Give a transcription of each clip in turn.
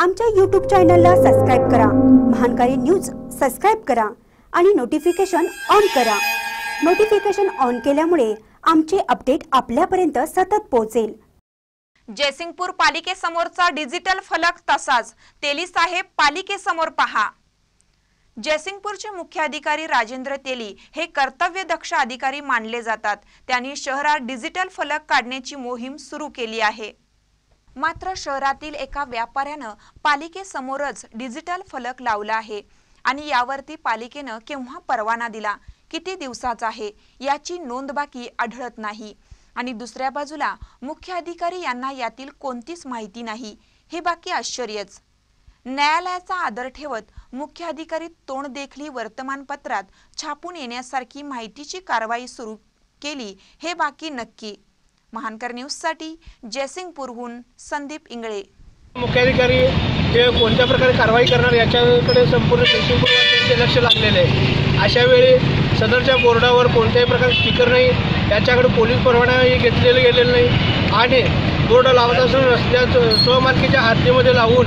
आमच्या YouTube चॅनलला subscribe करा। महानकारी न्यूज सबस्क्राइब करा आणि नोटिफिकेशन ऑन करा। नोटिफिकेशन ऑन केल्यामुळे आमचे अपडेट आपल्यापर्यंत सतत पोहोचेल। जयसिंगपूर पालिकेसमोरचा डिजिटल फलक तसाच तेली साहेब पालिकेसमोर पहा। जयसिंगपूरचे मुख्य अधिकारी राजेंद्र तेली हे कर्तव्यदक्ष अधिकारी मानले जातात। त्यांनी शहरात डिजिटल फलक काढण्याची मोहीम सुरू केली आहे। मात्र शहरातील एका व्यापाऱ्यानं पालिकेसमोरच डिजिटल फलक लावला आहे आणि यावरती पालिकेनं केव्हा परवाना दिला, किती दिवसाचा आहे याची नोंदबाकी आढळत नाही आणि दुसऱ्या बाजूला मुख्य अधिकारी यांना यातील कोणतीच माहिती नाही। हे बाकी आश्चर्यच। न्यायालयाचा आदर ठेवत मुख्य अधिकारी तोंड देखली वर्तमानपत्रात छापून येण्यासारखी माहितीची कारवाई सुरू केली हे बाकी नक्की। महानकर न्यूज साठी जयसिंगपूरहून संदीप इंगळे। मुख्याधिकारी हे कोणत्या प्रकारे कारवाई करणार याच्याकडे संपूर्ण जयसिंगपूरवासियांचे लक्ष लागलेले आहे। अशा वेळी सदरच्या बोर्डावर कोणत्याही प्रकारचे स्टिकर नाही, याच्याकडे पोलीस परवानाही घेतलेले गेलेले नाही आणि बोर्ड लावत असून रस्त्यात स्वमालकीच्या हद्दीमध्ये लावून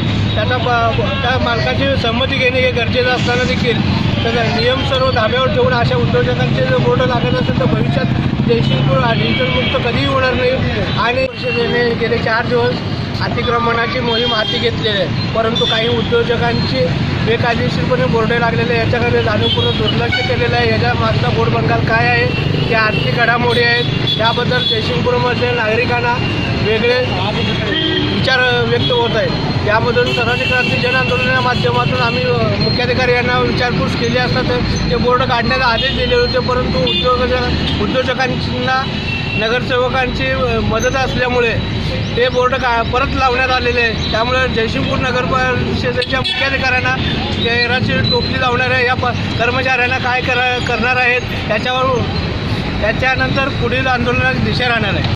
त्या मालकाची संमती घेणे हे गरजेचं असताना देखील त्याचा नियम सर्व धाब्यावर ठेवून अशा उद्योजकांचे जर बोर्ड लागत असेल तर भविष्यात जयसिंगपूर डिजिटल मुक्त कधीही होणार नाही। आणि परिषदेने गेले 4 दिवस अतिक्रमणाची मोहीम हाती घेतलेली आहे, परंतु काही उद्योजकांची बेकायदेशीरपणे बोर्डे लागलेले याच्याकडे जाणीवपूर्वक दुर्लक्ष केलेलं आहे। याच्या मागचा गोड बंगाल काय आहे, त्या आर्थिक घडामोडी आहेत, त्याबद्दल जयसिंगपूरमध्ये नागरिकांना वेगळे विचार व्यक्त होत आहेत। यामधून स्वराज्य क्रांती जन आंदोलनाच्या माध्यमातून आम्ही मुख्याधिकारी यांना विचारपूस केली असता तर ते बोर्ड काढण्याचा आदेश दिले होते, परंतु उद्योजकांना नगरसेवकांची मदत असल्यामुळे ते बोर्ड परत लावण्यात आलेले आहे। त्यामुळे जयसिंगपूर नगर परिषदेच्या मुख्याधिकाऱ्यांना गैराची टोपली लावणाऱ्या या कर्मचाऱ्यांना काय करणार आहेत त्याच्यानंतर पुढील आंदोलनाची दिशा राहणार आहे।